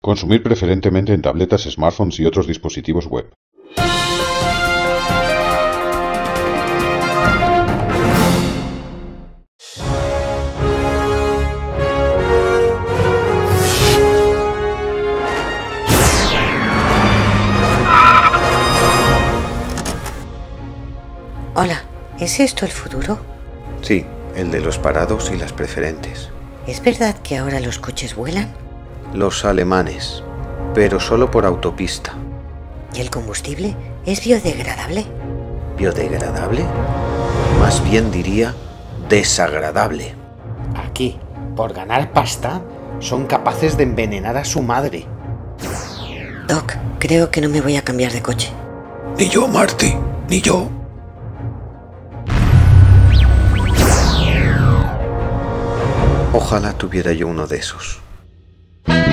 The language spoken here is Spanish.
Consumir preferentemente en tabletas, smartphones y otros dispositivos web. Hola, ¿es esto el futuro? Sí, el de los parados y las preferentes. ¿Es verdad que ahora los coches vuelan? Los alemanes, pero solo por autopista. ¿Y el combustible es biodegradable? ¿Biodegradable? Más bien diría desagradable. Aquí, por ganar pasta, son capaces de envenenar a su madre. Doc, creo que no me voy a cambiar de coche. Ni yo, Marty, ni yo. Ojalá tuviera yo uno de esos.